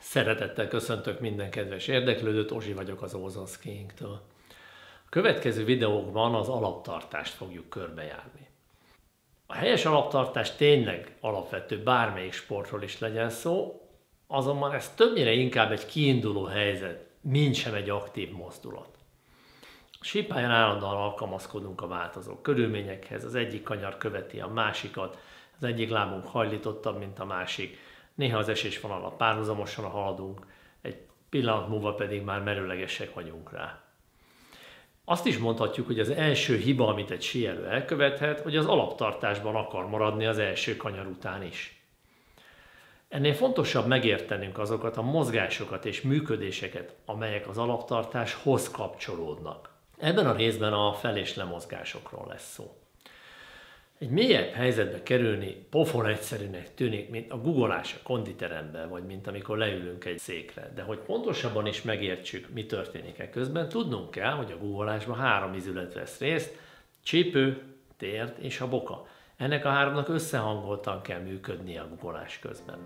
Szeretettel köszöntök minden kedves érdeklődőt, Ozsi vagyok az Ozone Skiing-től. A következő videókban az alaptartást fogjuk körbejárni. A helyes alaptartás tényleg alapvető, bármelyik sportról is legyen szó, azonban ez többnyire inkább egy kiinduló helyzet, mint sem egy aktív mozdulat. A sípályán állandóan alkalmazkodunk a változó körülményekhez, az egyik kanyar követi a másikat, az egyik lábunk hajlítottabb, mint a másik, néha az esésvonalat párhuzamosan haladunk, egy pillanat múlva pedig már merőlegesek vagyunk rá. Azt is mondhatjuk, hogy az első hiba, amit egy síelő elkövethet, hogy az alaptartásban akar maradni az első kanyar után is. Ennél fontosabb megértenünk azokat a mozgásokat és működéseket, amelyek az alaptartáshoz kapcsolódnak. Ebben a részben a fel- és lemozgásokról lesz szó. Egy mélyebb helyzetbe kerülni pofon egyszerűnek tűnik, mint a guggolás a konditeremben, vagy mint amikor leülünk egy székre. De hogy pontosabban is megértsük, mi történik eközben, tudnunk kell, hogy a guggolásban 3 izület vesz részt: csípő, térd és a boka. Ennek a 3-nak összehangoltan kell működnie a guggolás közben.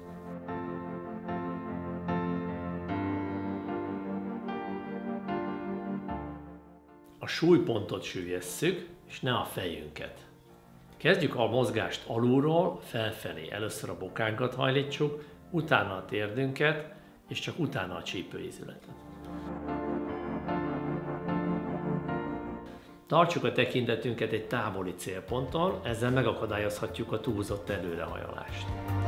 A súlypontot süllyesztjük, és ne a fejünket. Kezdjük a mozgást alulról felfelé. Először a bokánkat hajlítsuk, utána a térdünket, és csak utána a csípőizületet. Tartsuk a tekintetünket egy távoli célponton, ezzel megakadályozhatjuk a túlzott előrehajolást.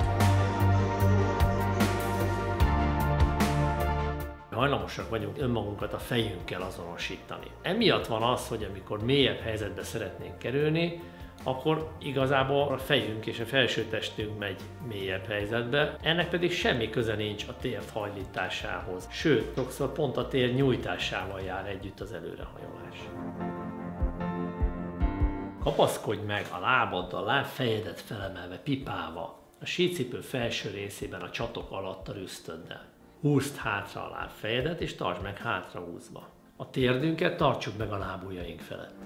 Hajlamosak vagyunk önmagunkat a fejünkkel azonosítani. Emiatt van az, hogy amikor mélyebb helyzetbe szeretnénk kerülni, akkor igazából a fejünk és a felsőtestünk megy mélyebb helyzetbe, ennek pedig semmi köze nincs a térd hajlításához, sőt, sokszor pont a térd nyújtásával jár együtt az előrehajolás. Kapaszkodj meg a lábaddal, lábfejedet felemelve, pipálva, a sícipő felső részében a csatok alatt a rüsztöddel. Húzd hátra a lábfejedet és tartsd meg hátra húzva. A térdünket tartsuk meg a lábujjaink felett.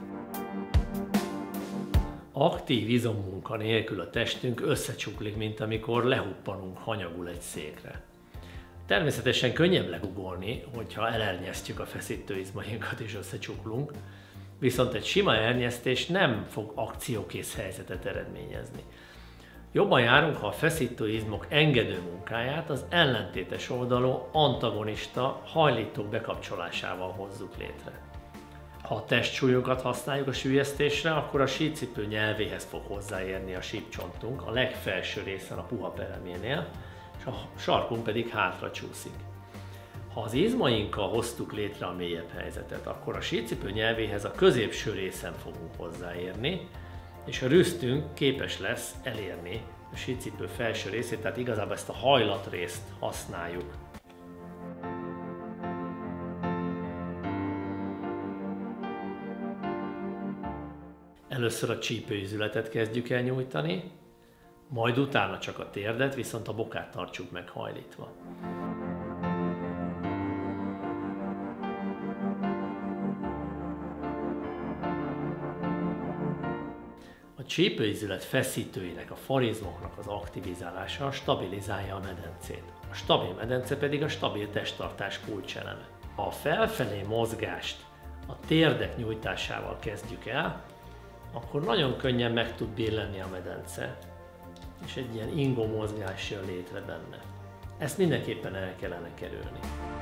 Aktív izommunka nélkül a testünk összecsuklik, mint amikor lehuppanunk hanyagul egy székre. Természetesen könnyebb legugolni, hogyha elernyesztjük a feszítőizmainkat és összecsuklunk, viszont egy sima ernyesztés nem fog akciókész helyzetet eredményezni. Jobban járunk, ha a feszítőizmok engedő munkáját az ellentétes oldalú antagonista hajlítók bekapcsolásával hozzuk létre. Ha a testsúlyokat használjuk a süllyesztésre, akkor a sícipő nyelvéhez fog hozzáérni a sípcsontunk, a legfelső részen a puha pereménél, és a sarkunk pedig hátra csúszik. Ha az izmainkkal hoztuk létre a mélyebb helyzetet, akkor a sícipő nyelvéhez a középső részen fogunk hozzáérni, és a rüsztünk képes lesz elérni a sícipő felső részét, tehát igazából ezt a hajlatrészt használjuk. Először a csípőizületet kezdjük el nyújtani, majd utána csak a térdet, viszont a bokát tartsuk meg hajlítva. A csípőizület feszítőinek, a farizmoknak az aktivizálása stabilizálja a medencét. A stabil medence pedig a stabil testtartás kulcseleme. Ha a felfelé mozgást a térdek nyújtásával kezdjük el, akkor nagyon könnyen meg tud billenni a medence, és egy ilyen ingó mozgás jön létre benne. Ezt mindenképpen el kellene kerülni.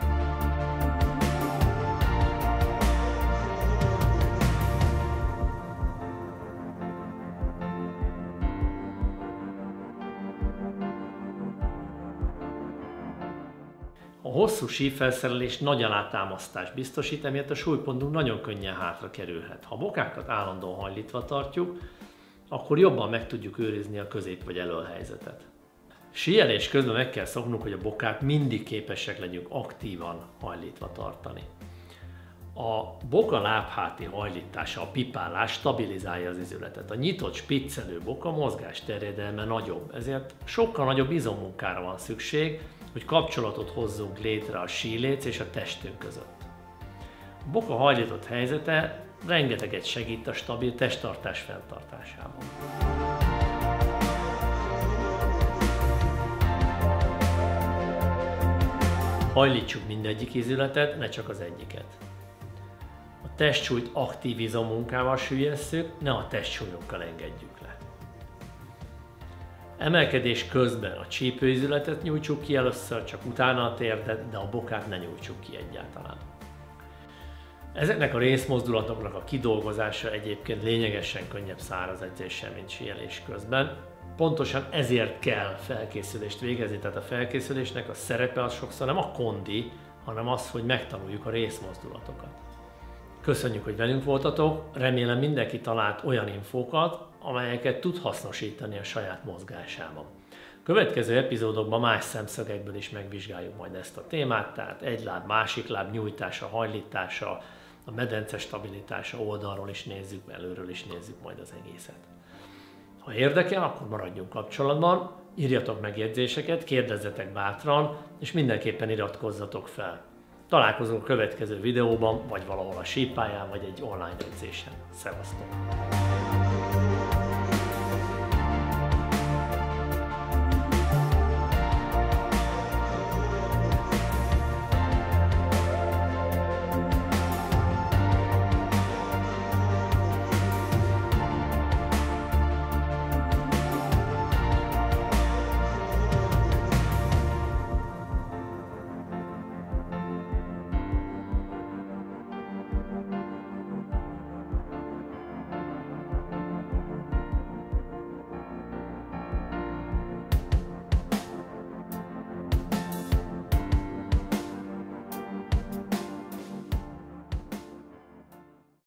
A hosszú sífelszerelés nagy alátámasztást biztosít, emiatt a súlypontunk nagyon könnyen hátra kerülhet. Ha a bokákat állandóan hajlítva tartjuk, akkor jobban meg tudjuk őrizni a közép- vagy elölhelyzetet. Síelés közben meg kell szoknunk, hogy a bokát mindig képesek legyünk aktívan hajlítva tartani. A boka lábháti hajlítása, a pipálás stabilizálja az izületet. A nyitott, spiccelő boka mozgásterjedelme nagyobb, ezért sokkal nagyobb izommunkára van szükség, hogy kapcsolatot hozzunk létre a síléc és a testünk között. A boka hajlított helyzete rengeteget segít a stabil testtartás fenntartásában. Hajlítsuk mindegyik izületet, ne csak az egyiket. A testsúlyt aktív izommunkával süllyesztjük, ne a testsúlyunkkal engedjük le. Emelkedés közben a csípőizületet nyújtsuk ki először, csak utána a térdet, de a bokát ne nyújtsuk ki egyáltalán. Ezeknek a részmozdulatoknak a kidolgozása egyébként lényegesen könnyebb száraz edzéssel, mint síelés közben. Pontosan ezért kell felkészülést végezni, tehát a felkészülésnek a szerepe az sokszor nem a kondi, hanem az, hogy megtanuljuk a részmozdulatokat. Köszönjük, hogy velünk voltatok, remélem mindenki talált olyan infókat, amelyeket tud hasznosítani a saját mozgásában. Következő epizódokban más szemszögekből is megvizsgáljuk majd ezt a témát, tehát egy láb, másik láb nyújtása, hajlítása, a medence stabilitása, oldalról is nézzük, előről is nézzük majd az egészet. Ha érdekel, akkor maradjunk kapcsolatban, írjatok megjegyzéseket, kérdezzetek bátran, és mindenképpen iratkozzatok fel. Találkozunk a következő videóban, vagy valahol a sípályán, vagy egy online edzésen. Szevasztok!